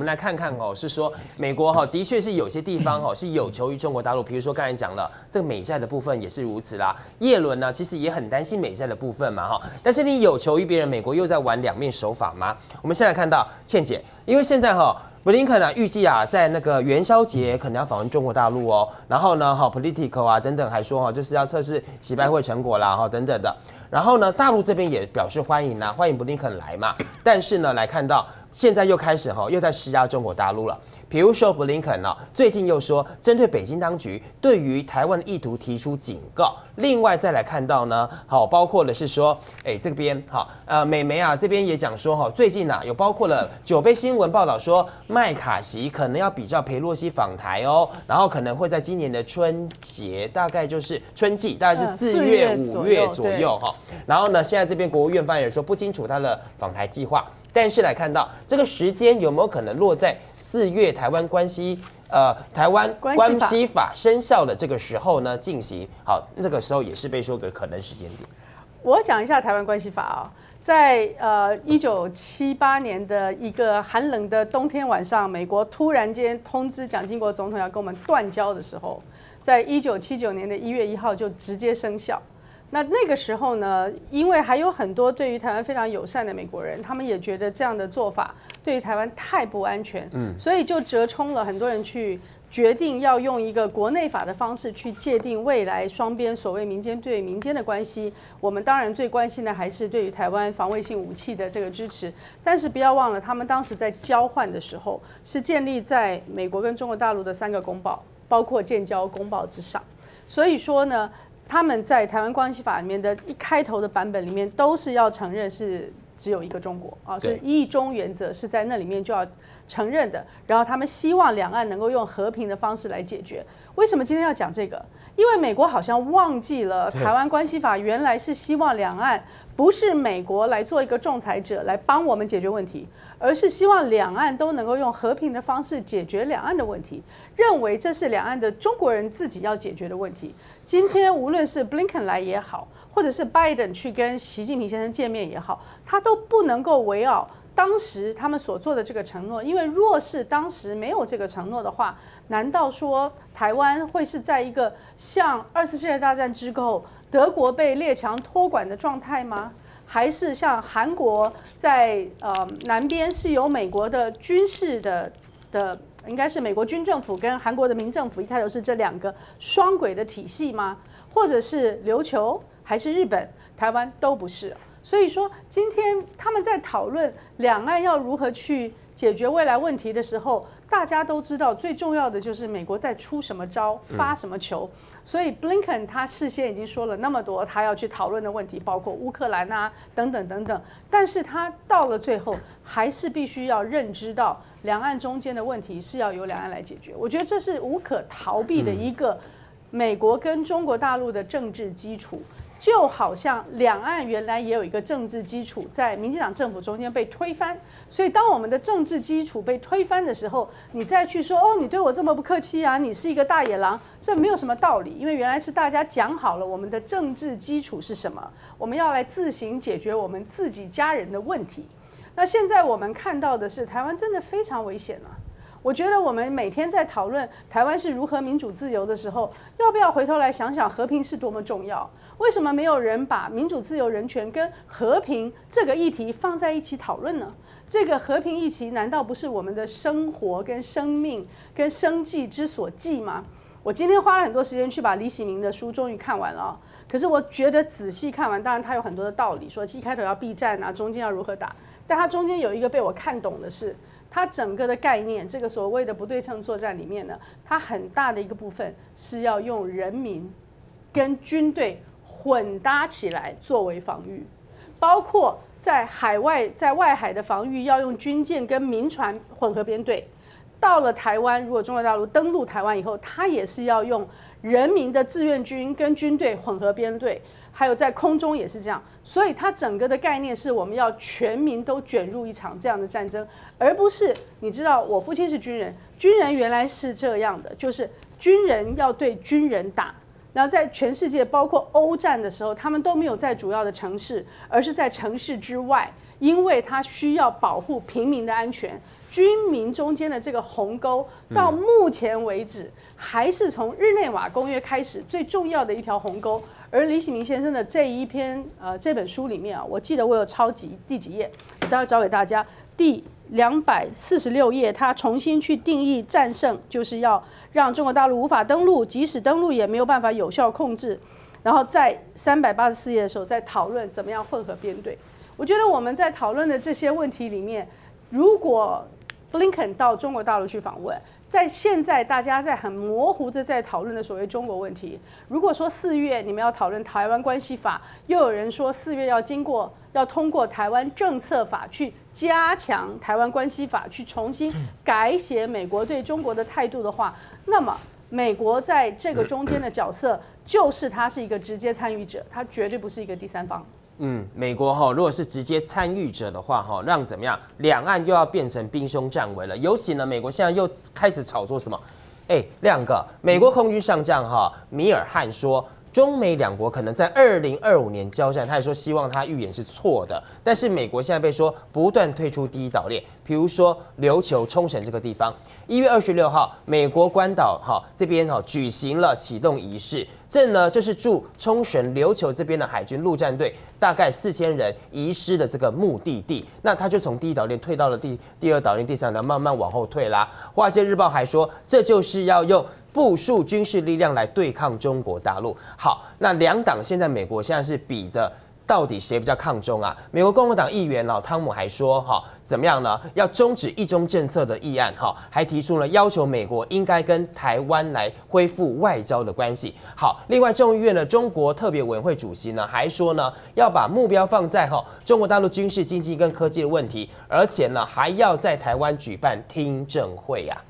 们来看看是说美国的确是有些地方是有求于中国大陆，比如说刚才讲了这个美债的部分也是如此啦。耶伦呢其实也很担心美债的部分嘛但是你有求于别人，美国又在玩两面手法吗？我们先来看到倩姐，因为现在布林肯预计在那个元宵节可能要访问中国大陆然后呢Politico 等等还说就是要测试习拜会成果啦等等的。然后呢，大陆这边也表示欢迎欢迎布林肯来嘛。但是呢，来看到现在又开始又在施压中国大陆了。比如说布林肯最近又说针对北京当局对于台湾的意图提出警告。另外再来看到呢，包括的是说，这边美媒这边也讲说最近有包括了9杯新闻报道说麦卡锡可能要比照裴洛西访台然后可能会在今年的春节，大概就是春季，大概是4月5月左右然后呢，现在这边国务院发言人说不清楚他的访台计划。但是来看到这个时间有没有可能落在4月台湾关系法生效的这个时候呢进行？好，这个时候也是被说个可能时间点。 我讲一下台湾关系法在1978年的一个寒冷的冬天晚上，美国突然间通知蒋经国总统要跟我们断交的时候，在1979年的1月1号就直接生效。那个时候呢，因为还有很多对于台湾非常友善的美国人，他们也觉得这样的做法对于台湾太不安全，所以就折冲了很多人去决定要用一个国内法的方式去界定未来双边所谓民间对民间的关系。我们当然最关心的还是对于台湾防卫性武器的这个支持，但是不要忘了，他们当时在交换的时候是建立在美国跟中国大陆的3个公报，包括建交公报之上。所以说呢，他们在台湾关系法里面的一开头的版本里面都是要承认是只有一个中国是一中原则是在那里面就要承认的。然后他们希望两岸能够用和平的方式来解决。为什么今天要讲这个？因为美国好像忘记了台湾关系法原来是希望两岸不是美国来做一个仲裁者来帮我们解决问题，而是希望两岸都能够用和平的方式解决两岸的问题，认为这是两岸的中国人自己要解决的问题。今天无论是 Blinken 来也好，或者是 Biden 去跟习近平先生见面也好，他都不能够围绕当时他们所做的这个承诺，因为若是当时没有这个承诺的话，难道说台湾会是在一个像2次世界大战之后德国被列强托管的状态吗？还是像韩国在南边是由美国的军事的应该是美国军政府跟韩国的民政府一开始是这2个双轨的体系吗？或者是琉球还是日本？台湾都不是。所以说，今天他们在讨论两岸要如何去解决未来问题的时候，大家都知道最重要的就是美国在出什么招、发什么球。所以 Blinken 他事先已经说了那么多他要去讨论的问题，包括乌克兰等等等等。但是他到了最后，还是必须要认知到两岸中间的问题是要由两岸来解决。我觉得这是无可逃避的一个美国跟中国大陆的政治基础。就好像两岸原来也有一个政治基础在民进党政府中间被推翻，所以当我们的政治基础被推翻的时候，你再去说你对我这么不客气你是一个大野狼，这没有什么道理，因为原来是大家讲好了我们的政治基础是什么，我们要来自行解决我们自己家人的问题。那现在我们看到的是台湾真的非常危险我觉得我们每天在讨论台湾是如何民主自由的时候，要不要回头来想想和平是多么重要？为什么没有人把民主自由人权跟和平这个议题放在一起讨论呢？这个和平议题难道不是我们的生活跟生命跟生计之所寄吗？我今天花了很多时间去把李喜明的书终于看完了可是我觉得仔细看完，当然他有很多的道理，说一开头要避战中间要如何打，但他中间有一个被我看懂的是，它整个的概念，这个所谓的不对称作战里面呢，它很大的一个部分是要用人民跟军队混搭起来作为防御，包括在海外、在外海的防御要用军舰跟民船混合编队。到了台湾，如果中国大陆登陆台湾以后，它也是要用人民的志愿军跟军队混合编队。还有在空中也是这样，所以它整个的概念是我们要全民都卷入一场这样的战争，而不是你知道我父亲是军人，军人原来是这样的，就是军人要对军人打， 然后在全世界，包括欧战的时候，他们都没有在主要的城市，而是在城市之外，因为它需要保护平民的安全。军民中间的这个鸿沟，到目前为止还是从日内瓦公约开始最重要的一条鸿沟。而李启明先生的这本书里面啊，我记得我有抄第几页，我待会找给大家。第246页，他重新去定义战胜，就是要让中国大陆无法登陆，即使登陆也没有办法有效控制。然后在384页的时候，在讨论怎么样混合编队。我觉得我们在讨论的这些问题里面，如果布林肯到中国大陆去访问，在现在大家在很模糊的在讨论的所谓中国问题，如果说4月你们要讨论台湾关系法，又有人说4月要通过台湾政策法去加强台湾关系法，去重新改写美国对中国的态度的话，那么美国在这个中间的角色就是它是一个直接参与者，它绝对不是一个第三方。 美国如果是直接参与者的话让怎么样，两岸又要变成兵凶战危了。尤其呢，美国现在又开始炒作什么？亮哥，美国空军上将米尔汉说，中美两国可能在2025年交战，他还说希望他预言是错的。但是美国现在被说不断退出第一岛链，比如说琉球、冲绳这个地方。1月26号，美国关岛这边举行了启动仪式，这呢就是驻冲绳、琉球这边的海军陆战队大概4000人遗失的这个目的地。那他就从第一岛链退到了第二岛链、第三岛链，慢慢往后退啦。华尔街日报还说，这就是要用部署军事力量来对抗中国大陆。好，那两党现在美国现在是比着到底谁比较抗中啊？美国共和党议员汤姆还说怎么样呢？要终止一中政策的议案还提出了要求美国应该跟台湾来恢复外交的关系。好，另外众议院的中国特别委员会主席呢还说呢，要把目标放在中国大陆军事、经济跟科技的问题，而且呢还要在台湾举办听证会呀。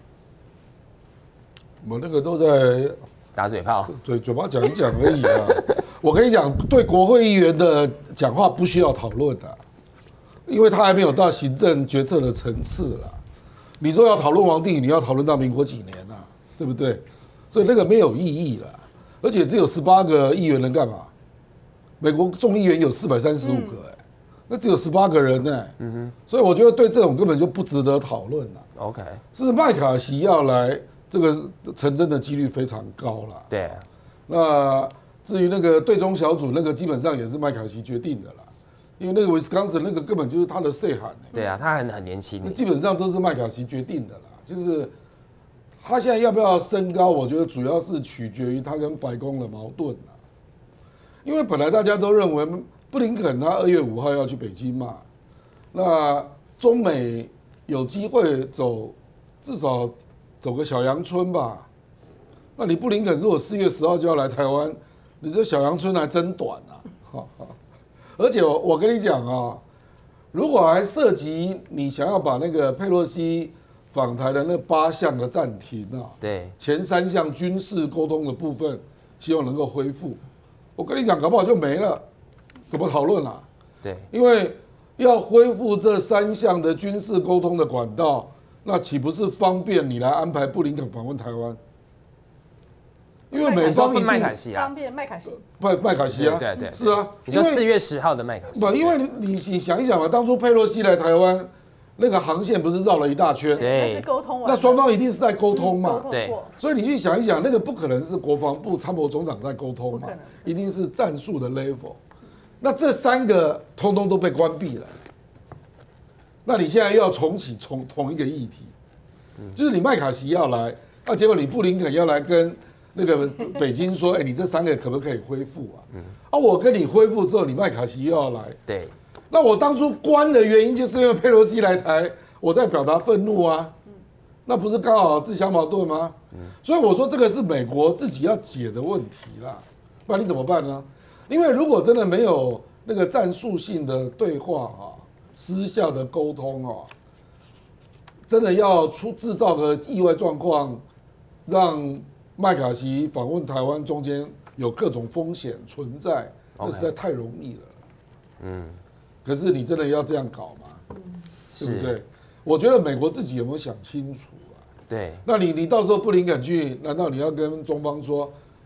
我那个都在打嘴炮， 嘴巴讲一讲而已啊。我跟你讲，对国会议员的讲话不需要讨论的，因为他还没有到行政决策的层次了。你若要讨论王定宇，你要讨论到民国几年啊，对不对？所以那个没有意义了，而且只有18个议员能干嘛？美国众议员有435个那只有18个人所以我觉得对这种根本就不值得讨论了。 OK， 是麦卡锡要来，这个成真的几率非常高了。 对， 那至于那个对中小组，那个基本上也是麦卡锡决定的啦，因为那个威斯康星那个根本就是他的岁寒。 对啊，他很年轻， 那基本上都是麦卡锡决定的啦。就是他现在要不要升高，我觉得主要是取决于他跟白宫的矛盾啦。因为本来大家都认为布林肯他2月5号要去北京嘛，那中美有机会至少走个小阳春吧。那你布林肯如果4月10号就要来台湾，你这小阳春还真短啊！而且我跟你讲啊，如果还涉及你想要把那个佩洛西访台的那8项的暂停对， 前3项军事沟通的部分，希望能够恢复。我跟你讲，搞不好就没了，怎么讨论啊？ 对， 因为要恢复这3项的军事沟通的管道，那岂不是方便你来安排布林肯访问台湾？因为美方一定麦卡锡方便麦卡锡， 麦卡锡啊， 对， 是啊， 你说4月10号的麦卡锡， 不，因为你想一想嘛，当初佩洛西来台湾，那个航线不是绕了一大圈？ 对， 那是沟通完， 那双方一定是在沟通嘛？ 对， 所以你去想一想，那个不可能是国防部参谋总长在沟通嘛，一定是战术的 level。那这3个通通都被关闭了，那你现在又要重启同一个议题，就是你麦卡锡要来，那结果你布林肯要来跟那个北京说，你这3个可不可以恢复啊？我跟你恢复之后，你麦卡锡又要来， 对， 那我当初关的原因就是因为佩洛西来台，我在表达愤怒啊，那不是刚好自相矛盾吗？所以我说这个是美国自己要解的问题啦，不然你怎么办呢？因为如果真的没有那个战术性的对话私下的沟通真的要制造个意外状况，让麦卡锡访问台湾中间有各种风险存在，那实在太容易了。可是你真的要这样搞吗？对不对？我觉得美国自己有没有想清楚啊？ 对， 那你到时候布林肯去，难道你要跟中方说，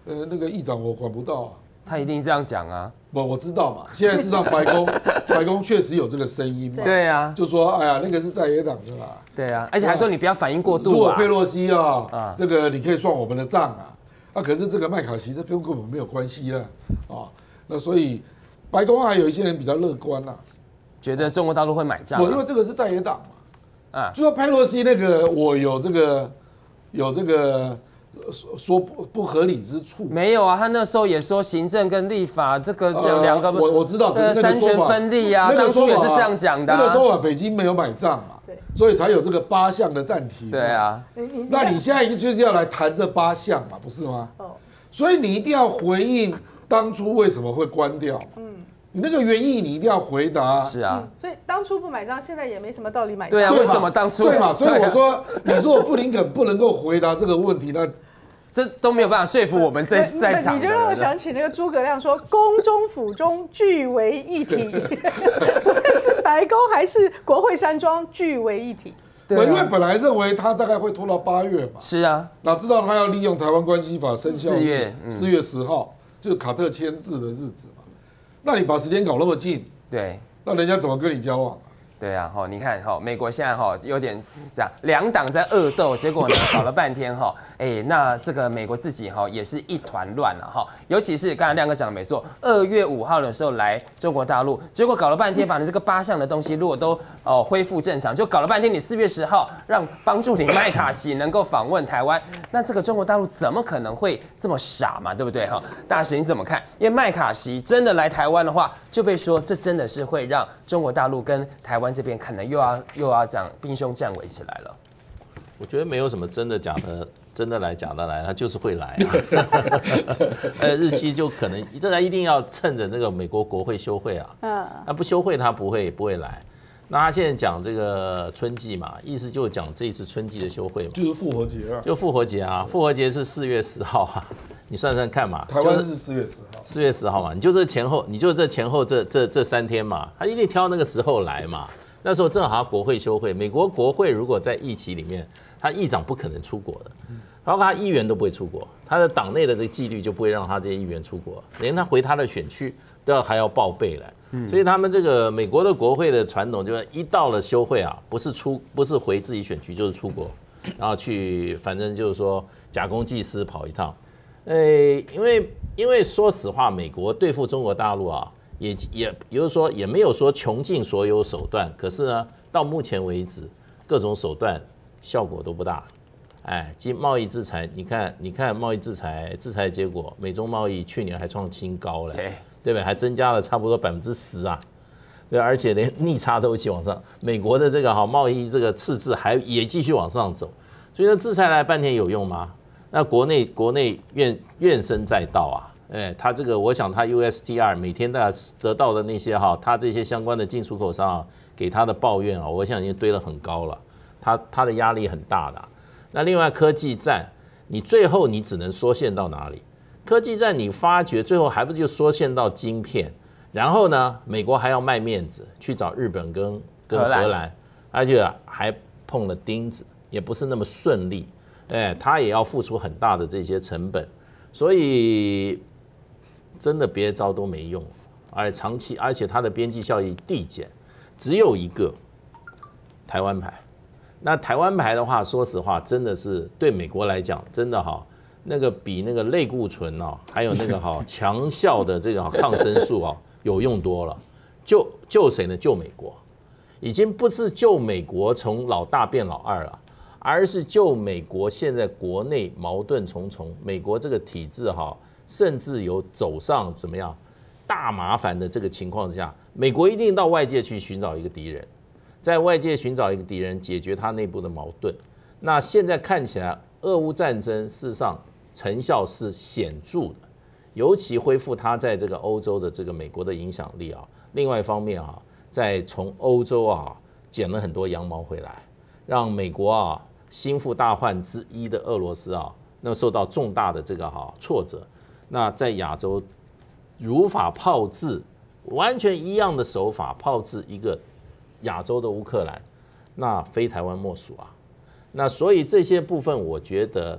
那个议长我管不到啊。 他一定这样讲啊。 不，我知道嘛。现在事实上白宫确实有这个声音嘛。 对啊， 就说哎呀，那个是在野党的啦。 对啊，而且还说你不要反应过度啊。 如果佩洛西啊，这个你可以算我们的账啊。可是这个麦卡锡这跟我们没有关系了啊。那所以白宫还有一些人比较乐观啦， 觉得中国大陆会买账。 因为这个是在野党嘛。就说佩洛西那个，我有这个。说不合理之处没有啊，他那时候也说行政跟立法这个两个我知道，可是三权分立啊，当初也是这样讲的。 那个说法北京没有买账嘛，所以才有这个8项的暂停。 对啊， 那你现在就是要来谈这8项嘛，不是吗？所以你一定要回应当初为什么会关掉。你那个原因你一定要回答。 是啊， 所以当初不买账，现在也没什么道理买账。 对啊，为什么当初？ 对嘛，所以我说，你如果布林肯不能够回答这个问题，那这都没有办法说服我们在场的。 你就让我想起那个诸葛亮说“宫中府中俱为一体”，不论是白宫还是国会山庄俱为一体。 对，因为本来认为他大概会拖到8月嘛。 是啊， 哪知道他要利用台湾关系法生效 4月 10号，就是卡特签字的日子嘛。那你把时间搞那么近， 对， 那人家怎么跟你交往？ 对啊，你看美国现在有点这样，两党在恶斗，结果呢搞了半天那这个美国自己也是一团乱了尤其是刚才亮哥讲的没错，2月5号的时候来中国大陆，结果搞了半天，把你这个8项的东西如果都恢复正常，就搞了半天，你4月10号帮助你麦卡锡能够访问台湾，那这个中国大陆怎么可能会这么傻嘛？对不对大使你怎么看？因为麦卡锡真的来台湾的话，就被说这真的是会让中国大陆跟台湾这边可能又要这样兵凶战危起来了。 我觉得没有什么真的假的，真的来假的来，他就是会来日期就可能这一定要趁着这个美国国会休会那不休会他不会来。那他现在讲这个春季嘛，意思就是讲这一次春季的休会嘛， 就是复活节就复活节复活节是4月10号你算算看嘛， 台湾是4月10号 ，4月10号嘛，你就这前后这3天嘛，他一定挑那个时候来嘛。那时候正好国会休会，美国国会如果在议期里面，他议长不可能出国的，包括他议员都不会出国，他的党内的这个纪律就不会让他这些议员出国，连他回他的选区都还要报备来。所以他们这个美国的国会的传统就是一到了休会不是回自己选区就是出国，然后去反正就是说假公济私跑一趟。因为说实话，美国对付中国大陆也就是说也没有说穷尽所有手段，可是呢，到目前为止，各种手段效果都不大。贸易制裁，你看贸易制裁的结果，美中贸易去年还创新高了，对不对？还增加了差不多10%对，而且连逆差都一起往上。美国的这个贸易这个赤字也继续往上走，所以呢，制裁来半天有用吗？那国内怨声载道他这个，我想他 USTR 每天得到的那些他这些相关的进出口商给他的抱怨我想已经堆得很高了，他的压力很大的。那另外科技战，你最后你只能缩限到哪里？科技战你发觉最后还不就缩限到晶片，然后呢，美国还要卖面子去找日本跟荷兰，而且还碰了钉子，也不是那么顺利，他也要付出很大的这些成本，所以。真的别的招都没用，而且它的边际效益递减，只有一个台湾牌。那台湾牌的话，说实话，真的是对美国来讲，真的那个比那个类固醇还有那个强效的这个抗生素有用多了。救谁呢？救美国，已经不是救美国从老大变老二了，而是救美国现在国内矛盾重重，美国这个体制甚至有走上怎么样大麻烦的这个情况之下，美国一定到外界去寻找一个敌人，在外界寻找一个敌人，解决他内部的矛盾。那现在看起来，俄乌战争事实上成效是显著的，尤其恢复他在这个欧洲的这个美国的影响力另外一方面在从欧洲捡了很多羊毛回来，让美国心腹大患之一的俄罗斯那受到重大的这个挫折。那在亚洲如法炮制，完全一样的手法炮制一个亚洲的乌克兰，那非台湾莫属那所以这些部分，我觉得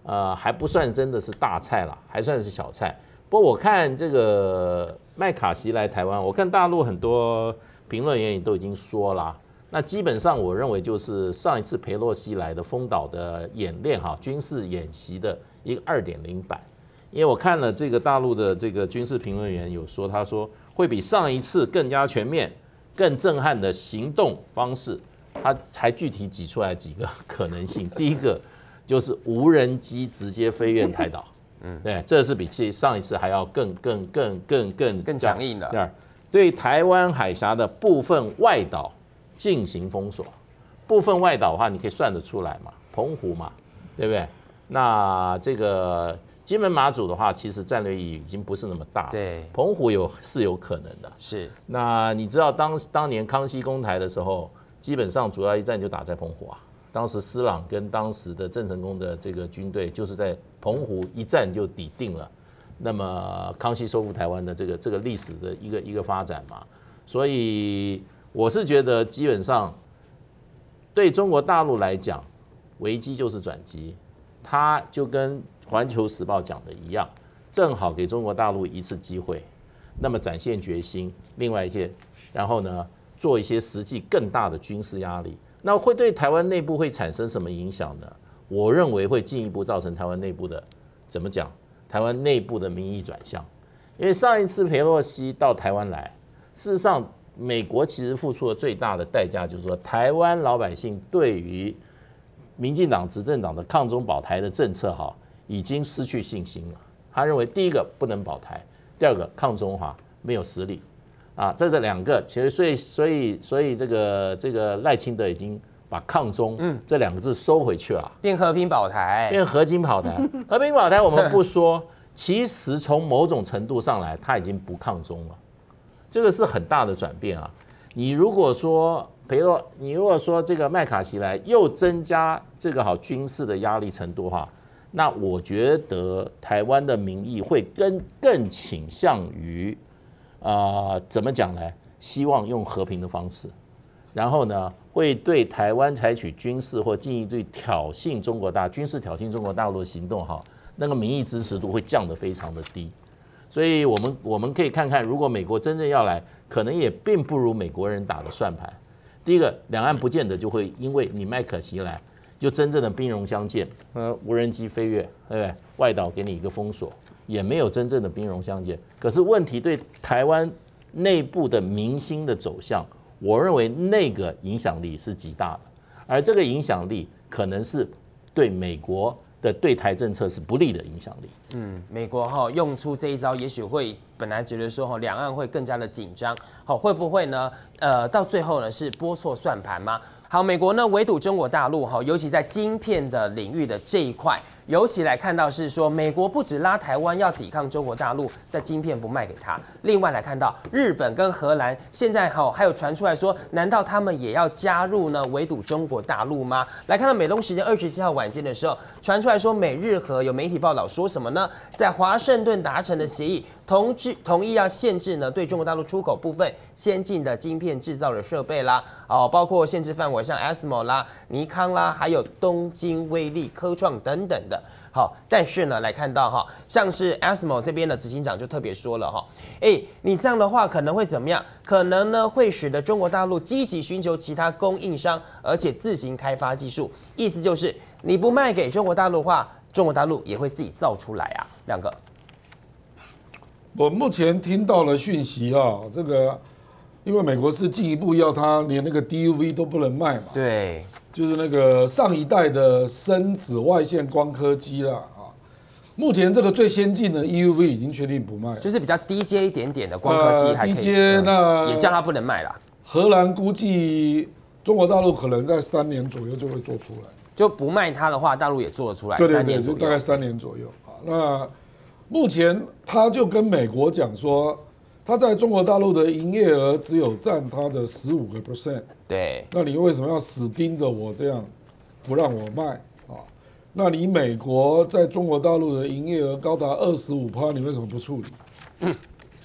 还不算真的是大菜啦，还算是小菜。不过我看这个麦卡锡来台湾，我看大陆很多评论员也都已经说了，那基本上我认为就是上一次裴洛西来的封岛的演练哈，军事演习的一个2.0版。因为我看了这个大陆的这个军事评论员有说，他说会比上一次更加全面、更震撼的行动方式，他还具体挤出来几个可能性。第一个就是无人机直接飞越台岛，对，这是比上一次还要更强硬的。 第二，对台湾海峡的部分外岛进行封锁。部分外岛的话，你可以算得出来嘛，澎湖嘛，对不对？那这个金门马祖的话，其实战略意义已经不是那么大了。 对， 澎湖是有可能的。 是。 那你知道当年康熙攻台的时候，基本上主要一战就打在澎湖啊。当时施琅跟当时的郑成功的这个军队，就是在澎湖一战就抵定了。那么康熙收复台湾的这个历史的一个发展嘛，所以我是觉得基本上对中国大陆来讲，危机就是转机。他就跟环球时报讲的一样，正好给中国大陆一次机会，那么展现决心，另外一些，然后呢，做一些实际更大的军事压力，那会对台湾内部会产生什么影响呢？我认为会进一步造成台湾内部的怎么讲？台湾内部的民意转向，因为上一次裴洛西到台湾来，事实上美国其实付出了最大的代价，就是说台湾老百姓对于民进党执政党的抗中保台的政策哈，已经失去信心了。他认为第一个不能保台，第二个抗中华没有实力啊，这两个其实所以这个赖清德已经把抗中这2个字收回去了， 变和平保台， 变和平保台。和平保台我们不说，其实从某种程度上来，他已经不抗中了，这个是很大的转变啊。你如果说你如果说这个麦卡锡来又增加这个军事的压力程度的话，那我觉得台湾的民意会更倾向于怎么讲呢？希望用和平的方式，然后呢，会对台湾采取军事或进一步挑衅军事挑衅中国大陆的行动哈，那个民意支持度会降得非常的低。所以我们可以看看，如果美国真正要来，可能也并不如美国人打的算盘。第一个，两岸不见得就会因为你麦卡锡来，就真正的兵戎相见，无人机飞越，对不对？外岛给你一个封锁，也没有真正的兵戎相见。可是问题对台湾内部的民心的走向，我认为那个影响力是极大的，而这个影响力可能是对美国的对台政策是不利的影响力。 美国用出这一招，也许会本来觉得说两岸会更加的紧张，会不会呢？到最后呢是拨错算盘吗？好，美国呢围堵中国大陆尤其在晶片的领域的这一块，尤其来看到是说，美国不止拉台湾要抵抗中国大陆，在晶片不卖给他，另外来看到日本跟荷兰现在还有传出来说，难道他们也要加入呢围堵中国大陆吗？来看到美东时间27号晚间的时候，传出来说美日荷有媒体报道说什么呢？在华盛顿达成的协议，同意要限制呢对中国大陆出口部分先进的晶片制造的设备啦，包括限制范围像 ASML 啦、尼康啦，还有东京威力科创等等的。好，但是呢，来看到像是 ASML 这边的执行长就特别说了你这样的话可能会怎么样？可能呢会使得中国大陆积极寻求其他供应商，而且自行开发技术。意思就是你不卖给中国大陆的话，中国大陆也会自己造出来啊。亮哥， 我目前听到了讯息这个因为美国是进一步要他连那个 DUV 都不能卖嘛， 对， 就是那个上一代的深紫外线光刻机啦目前这个最先进的 EUV 已经确定不卖， 就是比较低阶一点点的光刻机还可以， 低阶那也叫它不能卖啦。 荷兰估计中国大陆可能在3年左右就会做出来， 就不卖它的话，大陆也做得出来。 对对 3年对， 左右， 就大概3年左右那目前他就跟美国讲说，他在中国大陆的营业额只有占他的15%。 对， 那你为什么要死盯着我这样，不让我卖那你美国在中国大陆的营业额高达25%，你为什么不处理？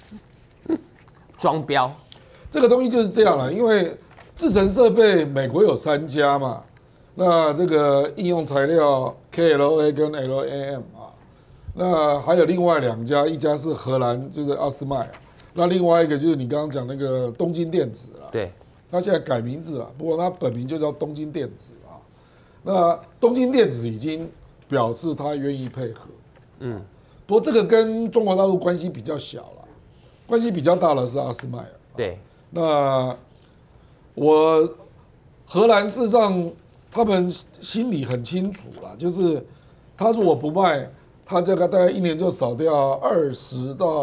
装标， 这个东西就是这样了，因为制程设备美国有3家嘛， 那这个应用材料 KLA 跟 LAM 啊，那还有另外2家，一家是荷兰，就是阿斯麦，那另外一个就是你刚刚讲那个东京电子啦， 对， 它现在改名字了，不过它本名就叫东京电子啊。那东京电子已经表示它愿意配合，不过这个跟中国大陆关系比较小了，关系比较大的是阿斯麦尔。 对， 那荷兰事实上他们心里很清楚啦，就是他如果不卖，他这个大概1年就少掉20到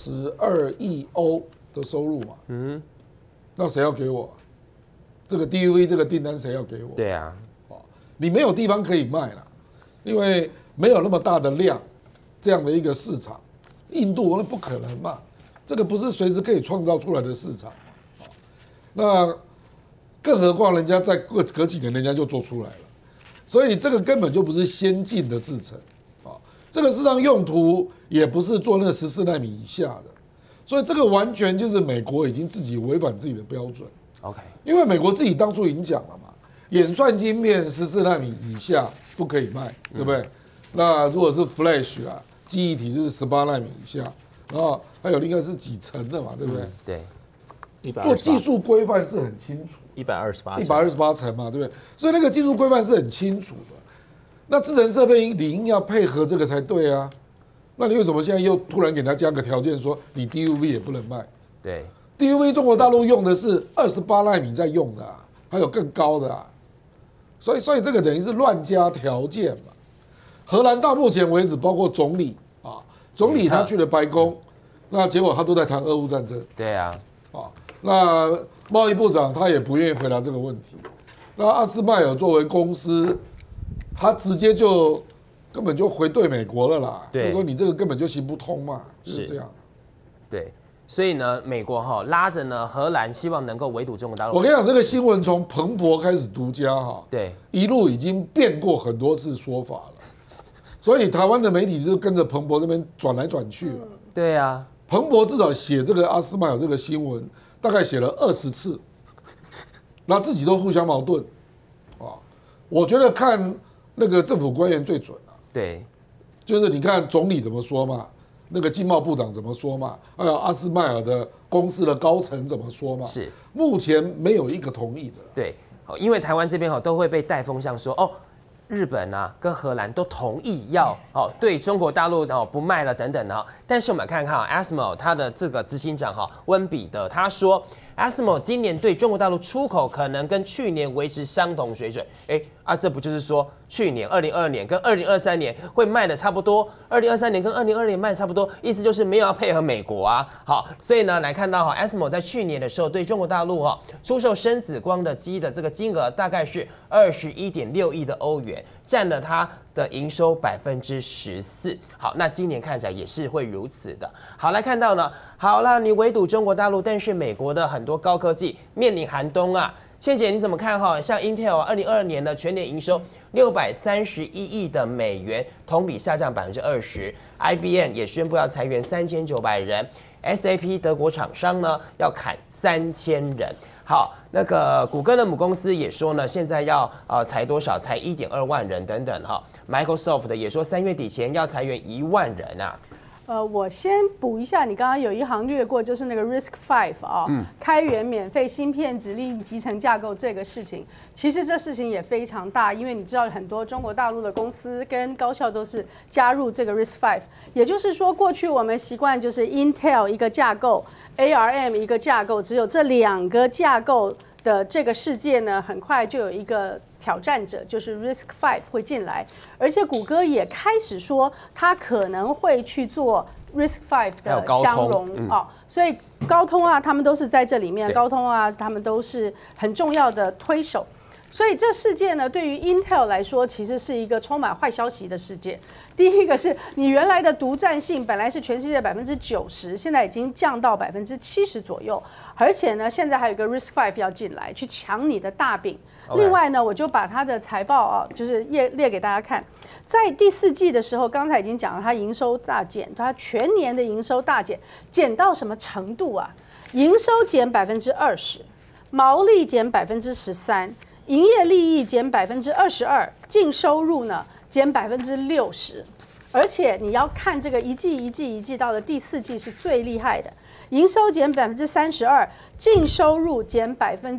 22亿欧的收入嘛。那谁要给我？这个 DUV 这个订单谁要给我？ 对啊， 你没有地方可以卖了，因为没有那么大的量，这样的一个市场，印度那不可能嘛，这个不是随时可以创造出来的市场。那更何况人家在隔几年人家就做出来了，所以这个根本就不是先进的制程啊，这个市场用途也不是做那个14奈米以下的，所以这个完全就是美国已经自己违反自己的标准。 OK， 因为美国自己当初已经讲了嘛，演算晶片14奈米以下不可以卖，对不对？那如果是 Flash 啊，记忆体就是18奈米以下，然后还有另外是几层的嘛，对不对？ 对， 做技术规范是很清楚 128 层嘛，对不对？所以那个技术规范是很清楚的。那制程设备理应要配合这个才对啊。那你为什么现在又突然给他加个条件，说你 DUV 也不能卖？ 对， DUV 中国大陆用的是28奈米在用的啊，还有更高的啊，所以这个等于是乱加条件嘛。荷兰到目前为止，包括总理啊，总理他去了白宫，那结果他都在谈俄乌战争对啊， 啊。那贸易部长他也不愿意回答这个问题。那阿斯麦尔作为公司，他直接就根本就回对美国了啦，就是说你这个根本就行不通嘛，就是这样。 对。所以呢，美国拉着呢荷兰，希望能够围堵中国大陆。 我跟你讲，这个新闻从彭博开始独家对， 一路已经变过很多次说法了，所以台湾的媒体就跟着彭博那边转来转去了。 对啊， 彭博至少写这个阿斯麦尔这个新闻，大概写了20次，然后自己都互相矛盾啊。我觉得看那个政府官员最准啊， 对， 就是你看总理怎么说嘛。那个经贸部长怎么说嘛？还有阿斯麦尔的公司的高层怎么说嘛？ 是目前没有一个同意的。 对，因为台湾这边都会被带风向说日本啊跟荷兰都同意要对中国大陆不卖了等等的但是我们看看ASML 他的这个执行长温彼得他说。ASML 今年对中国大陆出口可能跟去年维持相同水准，这不就是说去年2022年跟2023年会卖的差不多，2023年跟2022年卖的差不多，意思就是没有要配合美国啊。好，所以呢来看到ASML 在去年的时候对中国大陆出售深紫光的机的这个金额大概是21.6亿的欧元，占了它的营收14%。好，那今年看起来也是会如此的。好，来看到呢，好了，你围堵中国大陆，但是美国的很多高科技面临寒冬啊。倩姐你怎么看像 Intel 2022年的全年营收631亿的美元，同比下降20%。IBM 也宣布要裁员3900人，SAP 德国厂商呢要砍3000人。好，那个谷歌的母公司也说呢，现在要裁多少？裁1.2万人等等Microsoft 也说3月底前要裁员1万人啊。 我先补一下，你刚刚有一行略过，就是那个 RISC-V 开源免费芯片指令集成架构这个事情，其实这事情也非常大，因为你知道很多中国大陆的公司跟高校都是加入这个 RISC-V， 也就是说，过去我们习惯就是 Intel 一个架构 ，ARM 一个架构，只有这2个架构的这个世界呢，很快就有一个挑战者，就是 RISC-V 会进来，而且谷歌也开始说，它可能会去做 RISC-V 的相容所以高通啊，他们都是在这里面，高通啊，他们都是很重要的推手。所以这世界呢，对于 Intel 来说，其实是一个充满坏消息的世界。第一个是你原来的独占性本来是全世界90%，现在已经降到70%左右，而且呢，现在还有一个 RISC-V 要进来去抢你的大饼。另外呢，我就把它的财报就是列给大家看。在第4季的时候，刚才已经讲了，它营收大减，它全年的营收大减，减到什么程度啊？营收减20%，毛利减13%。 营业利益减22%，净收入呢减60%。而且你要看这个一季到的第4季是最厉害的，营收减32%，净收入减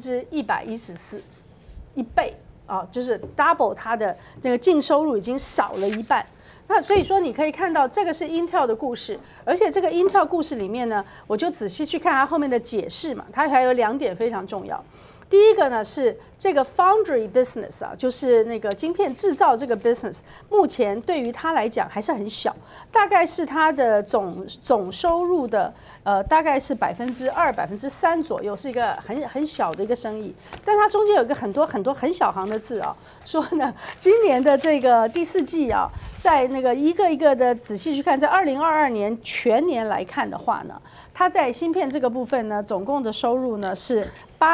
114%，1倍啊，就是 double 它的这个净收入已经少了一半。那所以说你可以看到这个是 Intel 的故事，而且这个 Intel 故事里面呢，我就仔细去看它后面的解释嘛，它还有2点非常重要。第一个呢是这个 foundry business 啊，就是那个晶片制造这个 business， 目前对于它来讲还是很小，大概是它的总收入的大概是2%、3%左右，是一个很小的一个生意。但它中间有一个很多很小行的字啊，说呢今年的这个第4季啊，在那个一个一个的仔细去看，在2022年全年来看的话呢，它在芯片这个部分呢，总共的收入呢是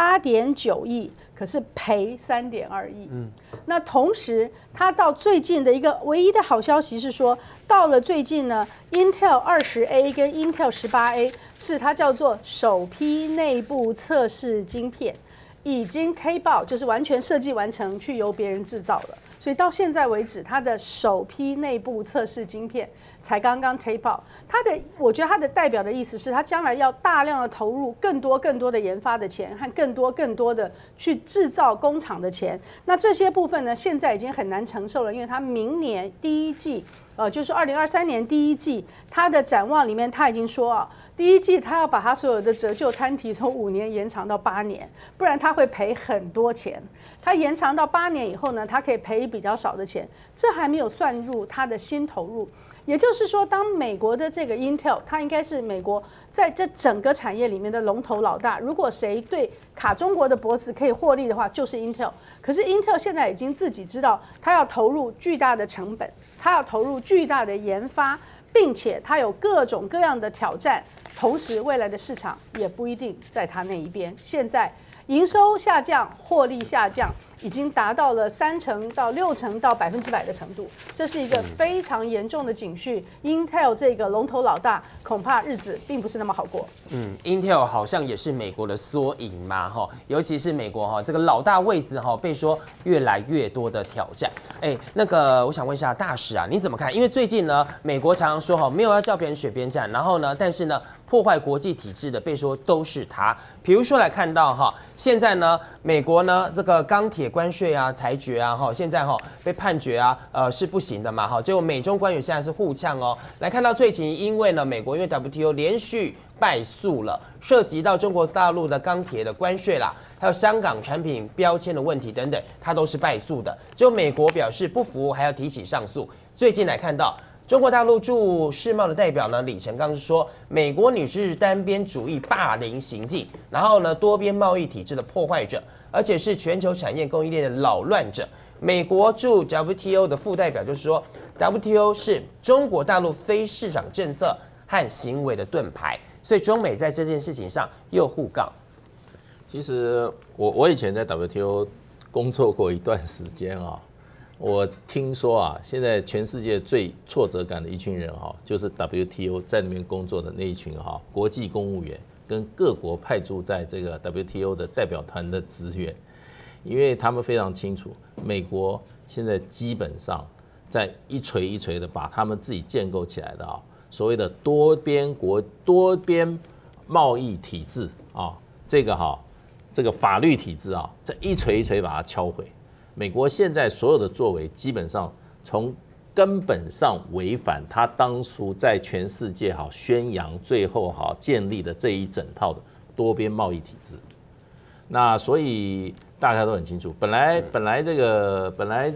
8.9亿，可是赔3.2亿。那同时，它到最近的一个唯一的好消息是说，到了最近呢 ，Intel 20A 跟 Intel 18A 是它叫做首批内部测试晶片，已经 tape out， 就是完全设计完成，去由别人制造了。所以到现在为止，它的首批内部测试晶片才刚刚 tape out。我觉得它的代表的意思是，它将来要大量的投入更多的研发的钱和更多的去制造工厂的钱。那这些部分呢，现在已经很难承受了，因为它明年第1季，就是2023年第1季，它的展望里面它已经说啊，第1季它要把它所有的折旧摊提从5年延长到8年，不然它会赔很多钱。它延长到8年以后呢，它可以赔比较少的钱，这还没有算入它的新投入。也就是说，当美国的这个 Intel， 它应该是美国在这整个产业里面的龙头老大。如果谁对卡中国的脖子可以获利的话，就是 Intel。可是 Intel 现在已经自己知道，它要投入巨大的成本，它要投入巨大的研发，并且它有各种各样的挑战。同时，未来的市场也不一定在它那一边。现在营收下降，获利下降，已经达到了3%到6%到100%的程度，这是一个非常严重的警讯。Intel 这个龙头老大，恐怕日子并不是那么好过。 Intel 好像也是美国的缩影嘛，哈，尤其是美国哈这个老大位置哈，被说越来越多的挑战。那个我想问一下大使啊，你怎么看？因为最近呢，美国常常说哈，没有要叫别人选边站，然后呢，但是呢，破坏国际体制的被说都是他。比如说来看到哈，现在呢，美国呢这个钢铁关税啊裁决啊哈，现在哈被判决啊是不行的嘛哈，结果美中官员现在是互呛哦。来看到最近，因为呢美国因为 WTO 连续败诉了，涉及到中国大陆的钢铁的关税啦，还有香港产品标签的问题等等，它都是败诉的。只有美国表示不服，还要提起上诉。最近来看到。中国大陆驻世贸的代表呢，李成刚是说，美国你是单边主义霸凌行径，然后呢，多边贸易体制的破坏者，而且是全球产业供应链的扰乱者。美国驻 WTO 的副代表就是说 ，WTO 是中国大陆非市场政策和行为的盾牌，所以中美在这件事情上又互告。 其实我以前在 WTO 工作过一段时间啊。我听说啊，现在全世界最挫折感的一群人哈，就是 WTO 在里面工作的那一群哈国际公务员跟各国派驻在这个 WTO 的代表团的职员，因为他们非常清楚，美国现在基本上在一锤一锤的把他们自己建构起来的啊所谓的多边贸易体制啊，这个法律体制啊，这一锤一锤把它敲毁。美国现在所有的作为，基本上从根本上违反他当初在全世界宣扬，最后建立的这一整套的多边贸易体制。那所以大家都很清楚，本来这个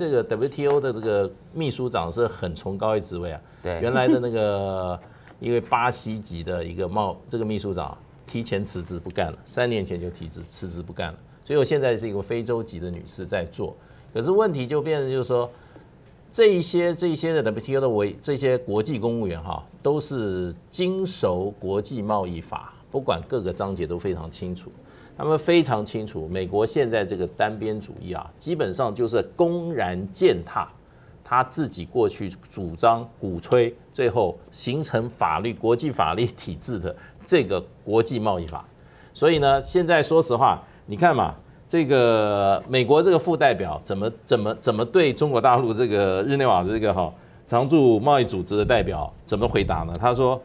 WTO 的这个秘书长是很崇高的职位啊，对，原来的那个一位巴西籍的一个这个秘书长提前辞职不干了，3年前就辞职不干了，所以我现在是一个非洲籍的女士在做。可是问题就变成就是说，这一些的 WTO 的这些国际公务员都是精熟国际贸易法，不管各个章节都非常清楚。他们非常清楚，美国现在这个单边主义啊，基本上就是公然践踏他自己过去主张、鼓吹，最后形成国际法律体制的这个国际贸易法。所以呢，现在说实话，你看嘛。 这个美国这个副代表怎么对中国大陆这个日内瓦这个常驻贸易组织的代表怎么回答呢？他说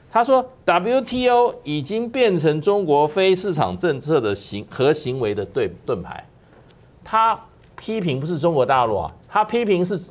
WTO 已经变成中国非市场政策的行为的盾牌。他批评不是中国大陆啊，他批评是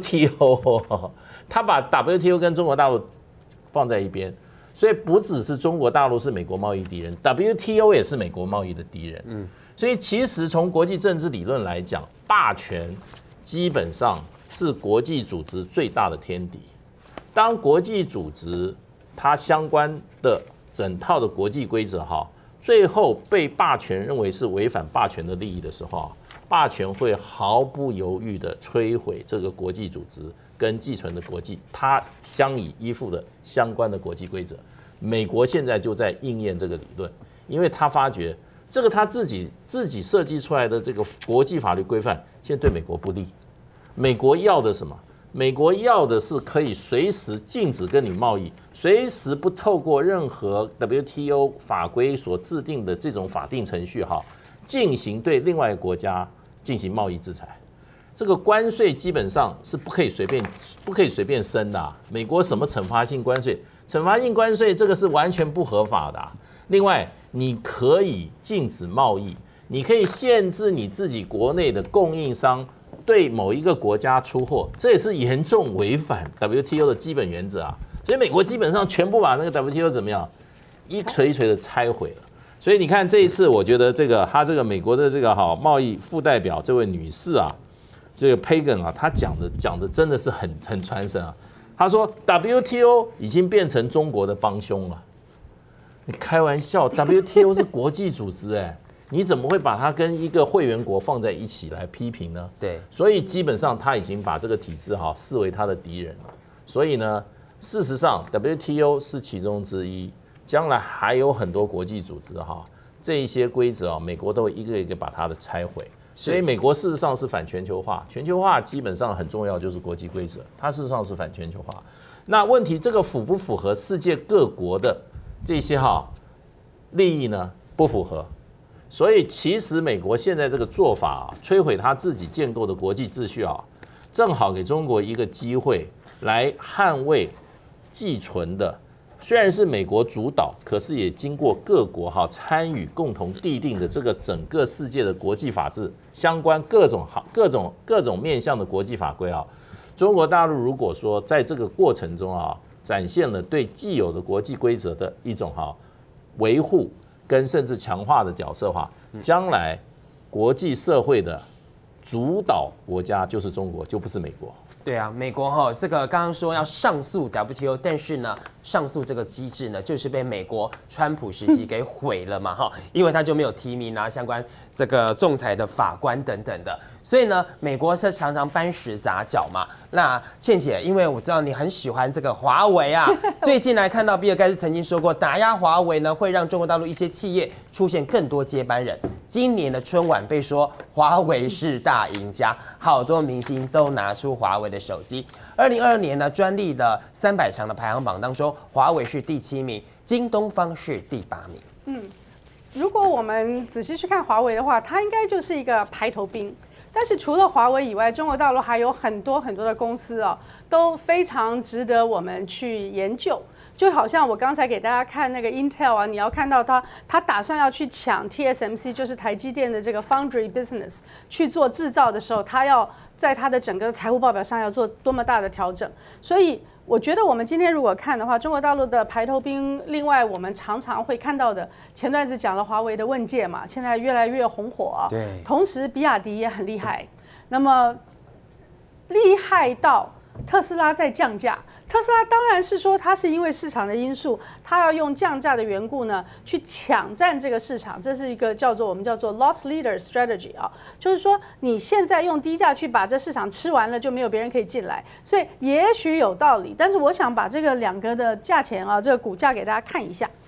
WTO， 他把 WTO 跟中国大陆放在一边，所以不只是中国大陆是美国贸易敌人 ，WTO 也是美国贸易的敌人。所以其实从国际政治理论来讲，霸权基本上是国际组织最大的天敌。当国际组织它相关的整套的国际规则最后被霸权认为是违反霸权的利益的时候，霸权会毫不犹豫地摧毁这个国际组织跟既存的国际它相以依附的相关的国际规则。美国现在就在应验这个理论，因为他发觉这个他自己设计出来的这个国际法律规范，现在对美国不利。美国要的什么？美国要的是可以随时禁止跟你贸易，随时不透过任何 WTO 法规所制定的这种法定程序进行对另外一个国家进行贸易制裁。这个关税基本上是不可以随便升的。美国什么惩罚性关税？惩罚性关税这个是完全不合法的。另外，你可以禁止贸易，你可以限制你自己国内的供应商对某一个国家出货，这也是严重违反 WTO 的基本原则啊！所以美国基本上全部把那个 WTO 怎么样，一锤一锤的拆毁了。所以你看这一次，我觉得他这个美国的这个贸易副代表这位女士啊，这个 Pagan 啊，她讲的真的是很传神啊。她说 WTO 已经变成中国的帮凶了。你开玩笑 ，WTO 是国际组织你怎么会把它跟一个会员国放在一起来批评呢？ 对， 所以基本上他已经把这个体制视为他的敌人了。所以呢，事实上 WTO 是其中之一，将来还有很多国际组织这一些规则美国都会一个一个把它的拆毁。所以美国事实上是反全球化，全球化基本上很重要就是国际规则，它事实上是反全球化。那问题这个符不符合世界各国的这些利益呢？不符合。所以其实美国现在这个做法摧毁他自己建构的国际秩序正好给中国一个机会来捍卫既存的，虽然是美国主导，可是也经过各国参与共同缔定的这个整个世界的国际法治相关各种面向的国际法规中国大陆如果说在这个过程中展现了对既有的国际规则的一种维护跟甚至强化的角色化，将来国际社会的主导国家就是中国，就不是美国。 对啊，美国这个刚刚说要上诉 WTO， 但是呢，上诉这个机制呢，就是被美国川普时期给毁了嘛因为他就没有提名相关这个仲裁的法官等等的，所以呢，美国是常常搬石砸脚嘛。那倩姐，因为我知道你很喜欢这个华为最近来看到比尔盖茨曾经说过，打压华为呢，会让中国大陆一些企业出现更多接班人。今年的春晚被说华为是大赢家，好多明星都拿出华为的手机。2022年呢，专利的300强的排行榜当中，华为是第7名，京东方是第8名。 如果我们仔细去看华为的话，它应该就是一个排头兵。但是除了华为以外，中国大陆还有很多的公司都非常值得我们去研究。就好像我刚才给大家看那个 Intel 你要看到它打算要去抢 TSMC， 就是台积电的这个 Foundry Business 去做制造的时候，它要在它的整个财务报表上要做多么大的调整。所以我觉得我们今天如果看的话，中国大陆的排头兵，另外我们常常会看到的，前段子讲了华为的问界嘛，现在越来越红火对， 同时比亚迪也很厉害，那么厉害到特斯拉在降价。特斯拉当然是说它是因为市场的因素，它要用降价的缘故呢去抢占这个市场，这是一个我们叫做 loss leader strategy 就是说你现在用低价去把这市场吃完了，就没有别人可以进来，所以也许有道理。但是我想把这个两个的价钱这个股价给大家看一下。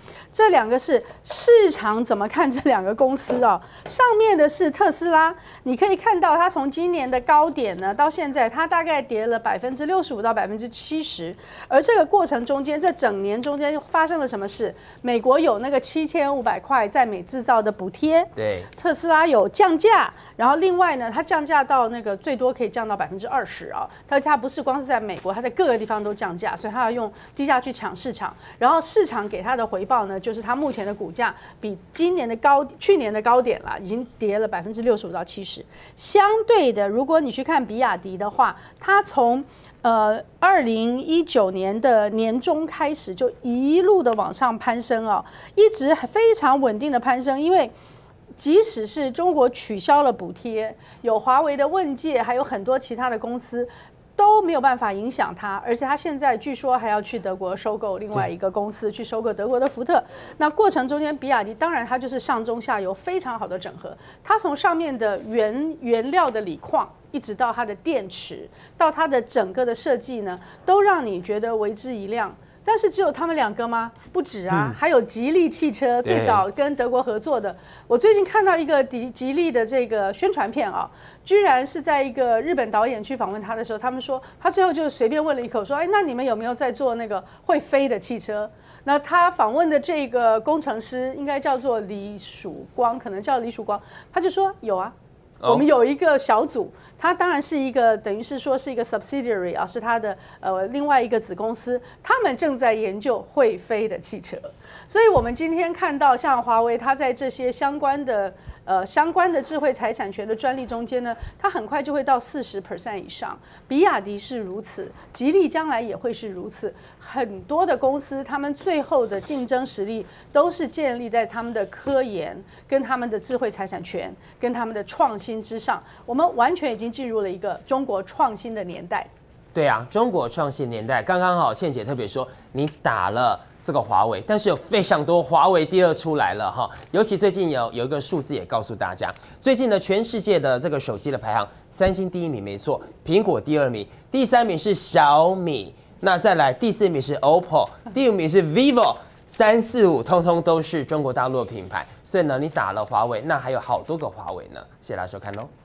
这两个是市场怎么看这两个公司啊？上面的是特斯拉，你可以看到它从今年的高点呢到现在，它大概跌了65%到70%，而这个过程中间，这整年中间发生了什么事？美国有那个7500块在美制造的补贴， 对， 特斯拉有降价，然后另外呢，它降价到那个最多可以降到20%啊，它不是光是在美国，它在各个地方都降价，所以它要用低价去抢市场，然后市场给它的回报呢，就是它目前的股价比去年的高点啦，已经跌了65%到70%。相对的，如果你去看比亚迪的话，它从2019年的年中开始就一路的往上攀升啊，一直非常稳定的攀升，因为即使是中国取消了补贴，有华为的问界，还有很多其他的公司都没有办法影响它，而且它现在据说还要去德国收购另外一个公司，去收购德国的福特。那过程中间，比亚迪当然它就是上中下游非常好的整合，它从上面的原料的锂矿，一直到它的电池，到它的整个的设计呢，都让你觉得为之一亮。但是只有他们两个吗？不止啊，还有吉利汽车最早跟德国合作的。我最近看到一个吉利的这个宣传片啊，居然是在一个日本导演去访问他的时候，他们说他最后就随便问了一口，说：“哎，那你们有没有在做那个会飞的汽车？”那他访问的这个工程师应该叫做李曙光，可能叫李曙光，他就说有啊。我们有一个小组，它当然是一个等于是说是一个 subsidiary 啊，是它的另外一个子公司，他们正在研究会飞的汽车。所以我们今天看到像华为，它在这些相关的智慧财产权的专利中间呢，它很快就会到40% 以上。比亚迪是如此，吉利将来也会是如此。很多的公司，他们最后的竞争实力都是建立在他们的科研、跟他们的智慧财产权、跟他们的创新之上。我们完全已经进入了一个中国创新的年代。 对啊，中国创新年代刚刚好，倩姐特别说你打了这个华为，但是有非常多华为第二出来了哈。尤其最近有一个数字也告诉大家，最近呢全世界的这个手机的排行，三星第1名没错，苹果第2名，第3名是小米，那再来第4名是 OPPO， 第5名是 vivo。3、4、5通通都是中国大陆的品牌，所以呢，你打了华为，那还有好多个华为呢。谢谢大家收看喽。